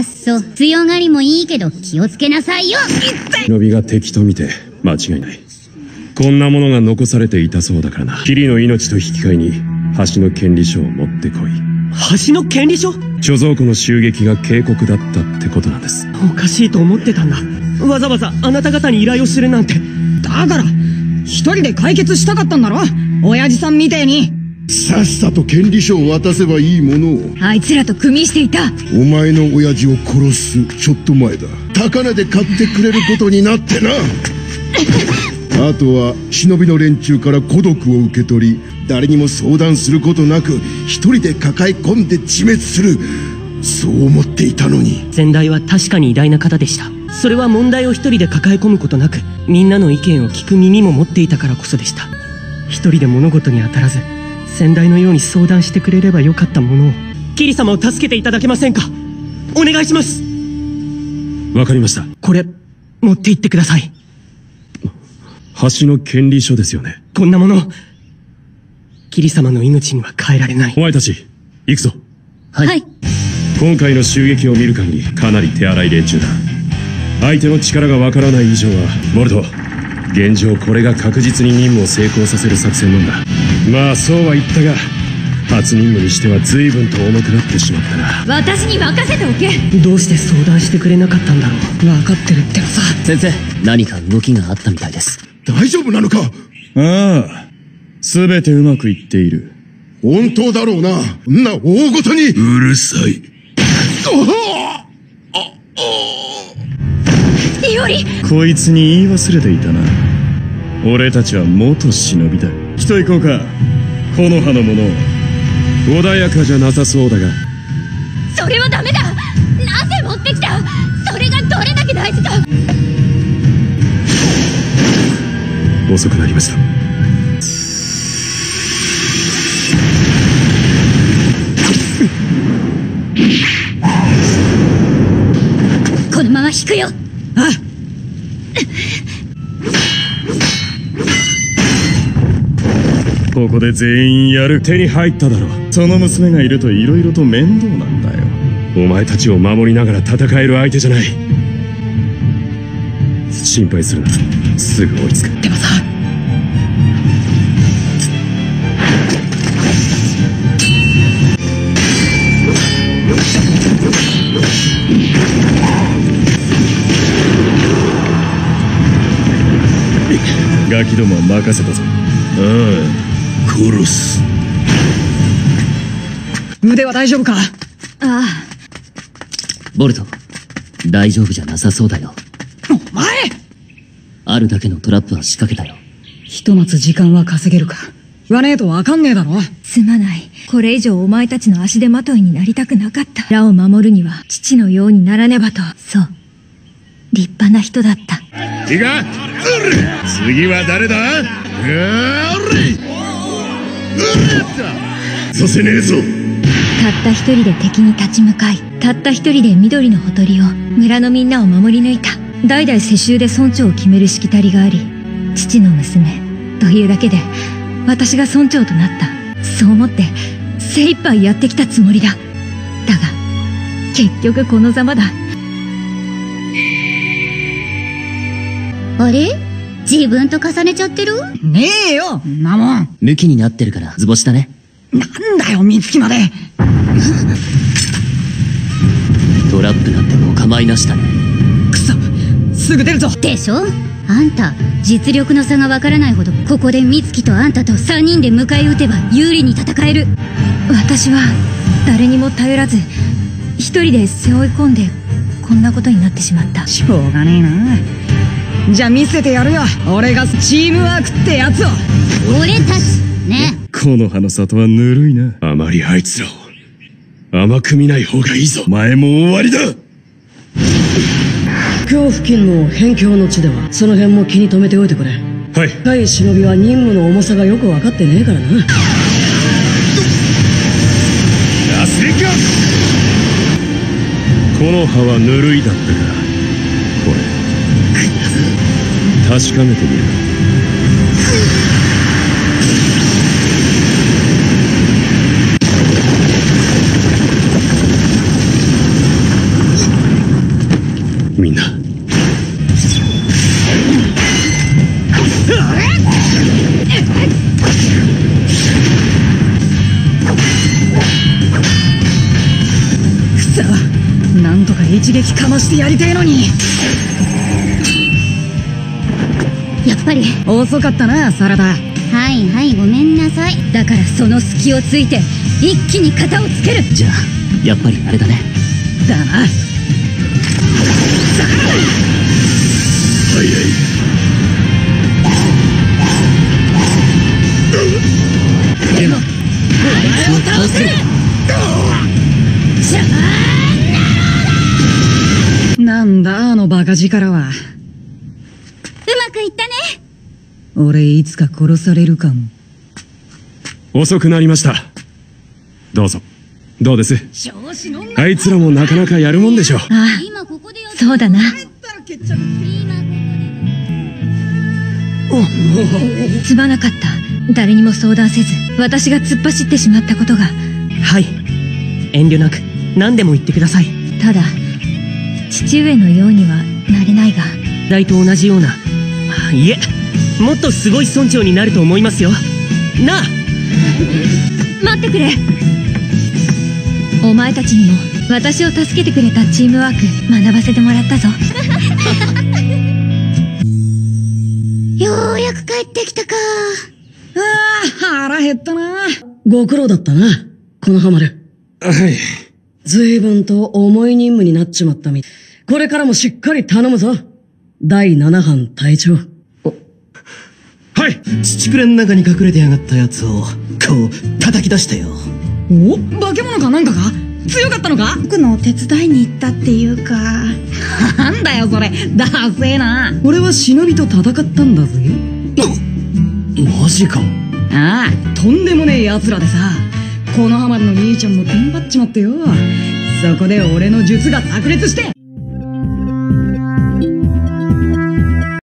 っそ、強がりもいいけど気をつけなさいよ。 忍びが敵と見て間違いない。こんなものが残されていたそうだからな。キリの命と引き換えに橋の権利書を持ってこい。 橋の権利書？ 貯蔵庫の襲撃が警告だったってことなんです。 おかしいと思ってたんだ。わざわざあなた方に依頼をするなんて。 だから一人で解決したかったんだろ、親父さんみてえに。 さっさと権利書を渡せばいいものを。 あいつらと組みしていた。 お前の親父を殺すちょっと前だ。高値で買ってくれることになってな。あとは忍びの連中から孤独を受け取り、誰にも相談することなく一人で抱え込んで自滅する、そう思っていたのに。 先代は確かに偉大な方でした。それは問題を一人で抱え込むことなく、みんなの意見を聞く耳も持っていたからこそでした。一人で物事に当たらず、先代のように相談してくれればよかったものを、キリ様を助けていただけませんか。お願いします。 わかりました。 これ持って行ってください。 橋の権利書ですよね。 こんなものキリ様の命には変えられない。 お前たち行くぞ。 はい。 今回の襲撃を見る限りかなり手荒い連中だ。相手の力がわからない以上は、ボルト、現状これが確実に任務を成功させる作戦なんだ。まあそうは言ったが、初任務にしては随分と重くなってしまったな。 私に任せておけ。 どうして相談してくれなかったんだろう。 分かってるってばさ。 先生、何か動きがあったみたいです。 大丈夫なのか。 ああ、すべてうまくいっている。 本当だろうな。んな大ごとに。うるさい。 いおり、 こいつに言い忘れていたな。俺たちは元忍びだ。来と行こうか、木の葉の者。 穏やかじゃなさそうだが。 それはダメだ。なぜ持ってきた。それがどれだけ大事か。 遅くなりました。 このまま引くよ。 あ、 ここで全員やる。 手に入っただろう。 その娘がいると色々と面倒なんだよ。 お前たちを守りながら戦える相手じゃない。心配するな、すぐ追いつく。 でもさ、 ガキどもは任せたぞ。 ああ、殺す。 腕は大丈夫か。ああ。 ボルト、大丈夫じゃなさそうだよ。 お前、 あるだけのトラップは仕掛けたよ。 ひとまず時間は稼げるか。言わねえとわかんねえだろ。 すまない。これ以上お前たちの足手まといになりたくなかった。ラを守るには父のようにならねばと。そう。立派な人だった。 いいか、次は誰だ。させねえぞ。 たった一人で敵に立ち向かい、たった一人で緑のほとりを、村のみんなを守り抜いた。代々世襲で村長を決めるしきたりがあり、父の娘というだけで私が村長となった。そう思って精一杯やってきたつもりだ。だが結局このざまだ。 あれ、自分と重ねちゃってる。 ねえよ、んなもん。 抜きになってるから図星だね。 なんだよ、三月まで。 トラップなんてお構いなしだね。 くそ、すぐ出るぞ。 でしょ。あんた実力の差がわからないほど、ここで美月とあんたと3人で迎え撃てば有利に戦える。 私は誰にも頼らず一人で背負い込んでこんなことになってしまった。 しょうがねえな。じゃあ見せてやるよ、俺がチームワークってやつを。 俺たちね。 木の葉の里はぬるいな。 あまりあいつらを甘く見ない方がいいぞ。 前も終わりだ。 今日付近の辺境の地ではその辺も気に留めておいてくれ。 はい。 対忍びは任務の重さがよく分かってねえからな。 ラスレか。この葉はぬるいだったか。これ確かめてみる。 みんな。 くそ、なんとか一撃かましてやりてえのに。 やっぱり。 遅かったな、サラダ。 はいはい、ごめんなさい。だからその隙をついて一気に型をつける。 じゃあやっぱりあれだね。 だな。 早い。 でもあいつを倒せる。 なんだあのバカ力は。 うまくいったね。 俺いつか殺されるかも。 遅くなりました。どうぞ。どうです？あいつらもなかなかやるもんでしょう。 ああ、そうだな。すまなかった。誰にも相談せず私が突っ走ってしまったことが。 はい、遠慮なく何でも言ってください。 ただ父上のようにはなれないが。 大と同じような、いえ、もっとすごい村長になると思いますよ。なあ、 待ってくれ。お前たちにも私を助けてくれたチームワーク学ばせてもらったぞ。 ようやく帰ってきたか。 ああ、腹減ったな。 ご苦労だったな、このハマる。 はい。 随分と重い任務になっちまったみ。これからもしっかり頼むぞ。第7班隊長。 はい。 土くれの中に隠れてやがったやつを、こう、叩き出したよ。 お？化け物かなんかか？強かったのか？ 僕の手伝いに行ったっていうか。 なんだよそれ、ダセえな。俺は忍びと戦ったんだぜ。 マジか。 ああ、とんでもねえ奴らでさ、このハマるの兄ちゃんもテンパっちまってよ。そこで俺の術が炸裂して